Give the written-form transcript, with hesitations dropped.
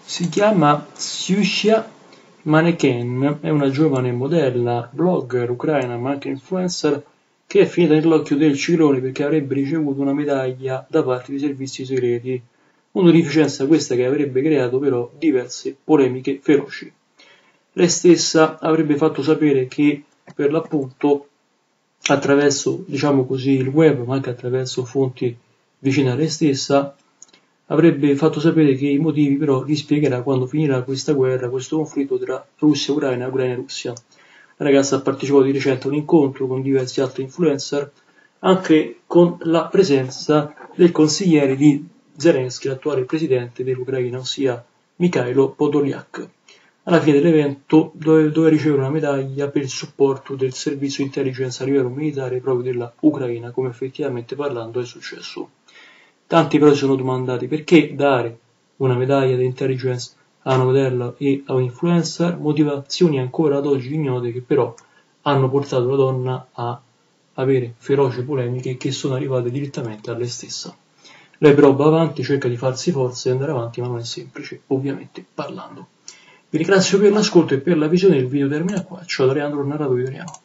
Si chiama Ksyusha Maneken, è una giovane modella, blogger ucraina ma anche influencer che è finita nell'occhio del ciclone perché avrebbe ricevuto una medaglia da parte dei servizi segreti, un'onorificenza questa che avrebbe creato però diverse polemiche feroci. Lei stessa avrebbe fatto sapere che per l'appunto attraverso, diciamo così, il web, ma anche attraverso fonti vicine a lei stessa, avrebbe fatto sapere che i motivi però li spiegherà quando finirà questa guerra, questo conflitto tra Russia e Ucraina, Ucraina e Russia. La ragazza ha partecipato di recente a un incontro con diversi altri influencer, anche con la presenza del consigliere di Zelensky, l'attuale presidente dell'Ucraina, ossia Mikhailo Podolyak. Alla fine dell'evento doveva ricevere una medaglia per il supporto del servizio intelligence a livello militare proprio della Ucraina, come effettivamente parlando è successo. Tanti però si sono domandati perché dare una medaglia di intelligence a una modella e a un influencer, motivazioni ancora ad oggi ignote che però hanno portato la donna a avere feroci polemiche che sono arrivate direttamente a lei stessa. Lei però va avanti, cerca di farsi forza e andare avanti, ma non è semplice, ovviamente parlando. Vi ringrazio per l'ascolto e per la visione del video termina qua, ciao da Leandro, narratore italiano.